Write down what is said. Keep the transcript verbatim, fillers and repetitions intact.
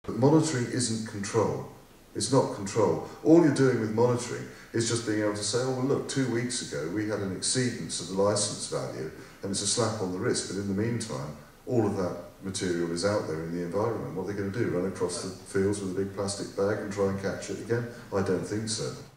But monitoring isn't control. It's not control. All you're doing with monitoring is just being able to say, oh, well, look, two weeks ago we had an exceedance of the licence value, and it's a slap on the wrist, but in the meantime, all of that material is out there in the environment. What are they going to do? Run across the fields with a big plastic bag and try and catch it again? I don't think so.